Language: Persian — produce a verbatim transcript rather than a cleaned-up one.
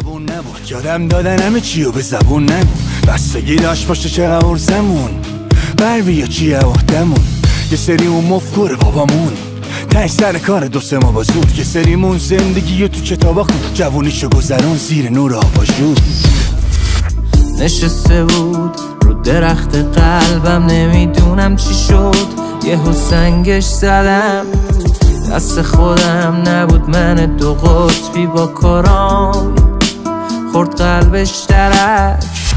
زبون نبود، یادم دادن همه چی و به زبون نگو. بستگی داشت باشه چقدر ارزمون بر بیا چیه عهدمون. یه سری اون مفکور بابامون تای سر کار دو سه ما بازود. یه سریمون زندگی تو کتابا خون، جوونیشو گذران زیر نور آباژور. نشسته بود رو درخت قلبم، نمیدونم چی شد یهو سنگش زدم. دست خودم نبود، من دو قطبی با کارام خورد قلبش درک.